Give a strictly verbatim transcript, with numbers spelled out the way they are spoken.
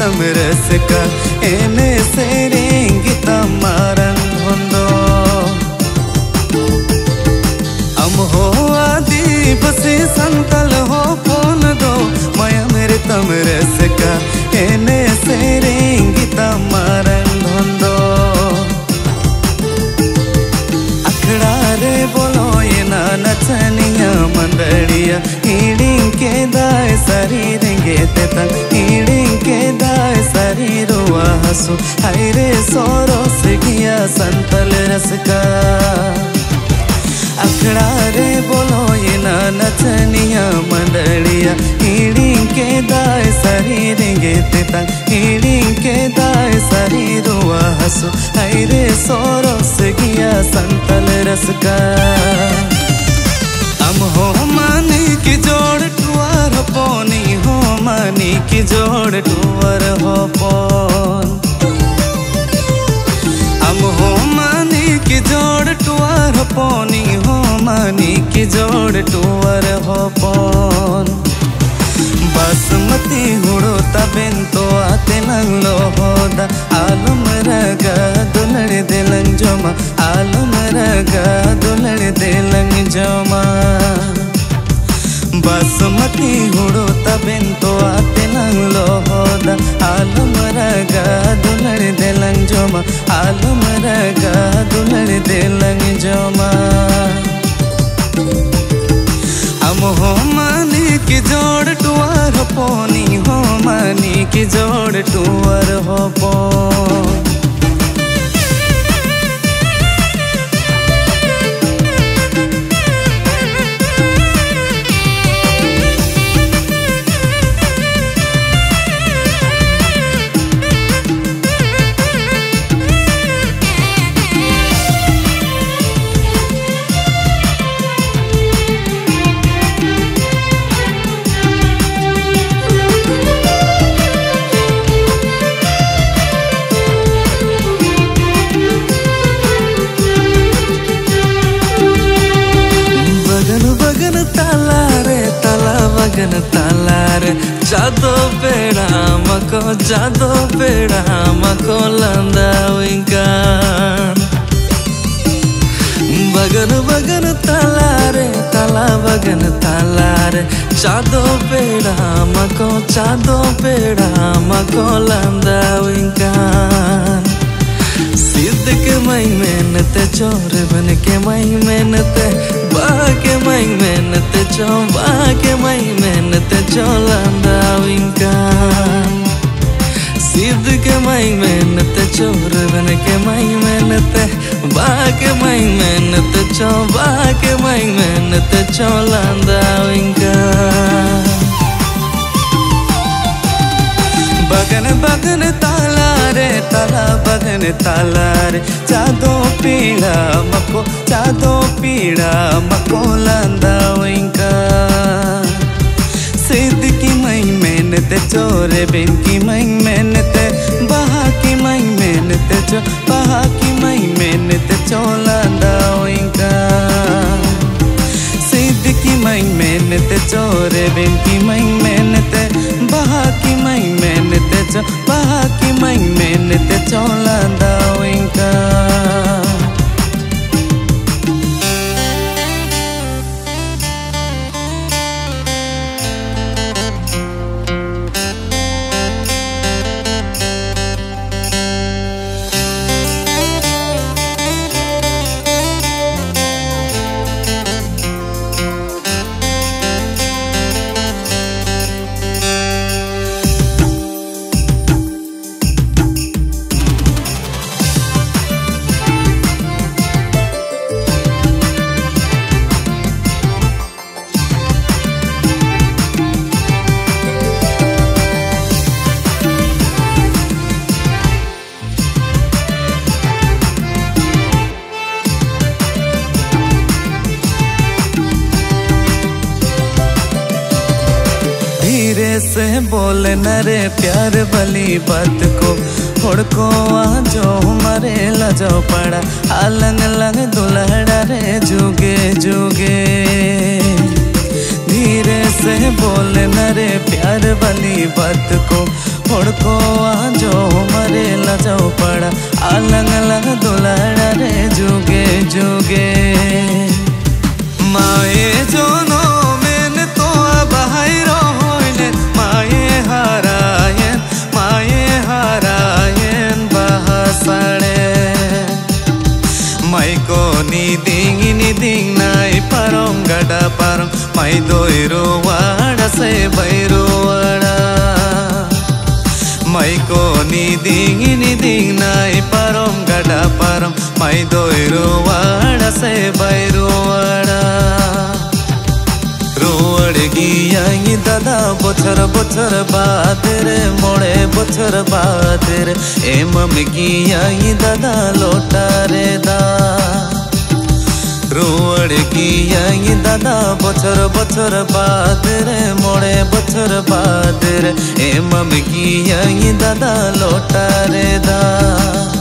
तम रसका एने सेरेंगी तमारन होंदो अम हो आदि बसी संतल हो फोन दो माया मेरे तम रसका एने सेरेंगी तमारन होंदो अखड़ा रे बोलो ये ना नचनिया मंदड़िया ईडिंग के दाए सरी रेंगे ते तंग ईडिंग के दाए सरी रुआ हसु हाय रे सोरो से गया संतल रसका अखड़ा रे बोलो ये ना नचनिया मंडलिया ईडिंग के दाए सरी रेंगे ते तंग ईडिंग के दाए सरी रुआ हसु हाय रे सोरो से गया संतल रसका हम हो मानी की जोड़ टुआर पोनी हो मानी की जोड़ टुआर हो पोन हम हो मानी की जोड़ टुआर पोनी हो मानी की जोड़ टुआर हो पोन बासमती हुड़ो तबेन तो आते लंगलो होदा आलम रगा दुलड़ दिलंग जोमा आलम रगा दुलड़ दिलंग जोमा बासमती हुड़ो तबेन तो आते लंगलो होदा आलम रगा दुलड़ दिलंग जोमा आलम रगा दुलड़ दिलंग जोमा हम हो मानी की जोड़ टुआर पोनी हो मानी की जोड़ टुआर हो पोन बगन तालार जादो पेड़ा मको जादो पेड़ा मको लंदा विंकान बगन बगन तालारे ताला बगन तालारे जादो पेड़ा मको जादो पेड़ा मको लंदा विंकान सिद्ध के मई मेहनत चोर बन के मई मेहनत बाके मई मेहनत चो बाके मई मेहनत चो लंदा विंकान सिद्ध के मई मेहनत चोर बन के मई मेहनत बाके मई मेहनत चो बाके मई मेहनत चो लंदा विंकान बगन बगन ताला रे ताला बगन ताला रे जादो पीड़ा मको जादो पीड़ा मको लंदा विंका सिद्ध की मई मेहनत चोरे बिन की मई मेहनत बहा की मई मेहनत चो बहा की मई मेहनत चो लंदा विंका सिद्ध की मई मेहनत चोरे बिन की मई मेहनत बहा की मई मेहनत चो बहा की मई मेहनत चो लंदा विंका से बोले नरे प्यार भली बात को होड़को जो हमारे लजो पड़ा आलंग लंग दुलहड़ा रे जुगे जुगे धीरे से बोले नरे प्यार भली बात को होड़को आजो मरे लजाओ पड़ा अलग अलग दुलाड़ा रे जुगे जुगे माए जोनो मैंने तो बहाइरो होइले माए हारायन माए हारायन बहासाड़े माइको निदिंग निदिंग नाई परम गड़ा परम माई दोइरो वाड़ा से बैरो वाड़ा माइको निदिंग निदिंग नाई परम गड़ा परम माई दोइरो वाड़ा से बैरो वाड़ा रोड़ गिया दादा बछर बछर बाद रे मोड़े बछर बाद रे एमम गिया दादा लोटा रे दा रोड़ गिया दादा बछर बछर बाद रे मोड़े बछर बाद रे एमम गिया दादा लोटा रे दा।